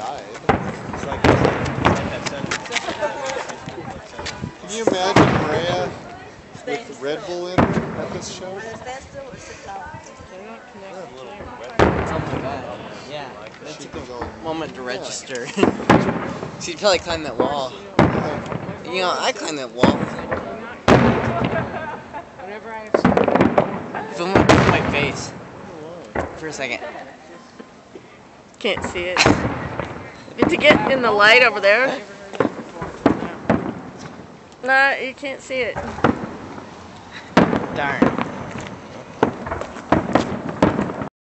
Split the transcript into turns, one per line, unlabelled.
died.
It's like that
Can you imagine Maria with Red Bull in her at this show?
Oh
my god. Yeah. That
She'd
took
be going,
a moment to register. She'd probably climb that wall. You know, I climbed that wall. Film my face. For a second.
can't see it. Did you get in the light over there? No, you can't see it.
Darn.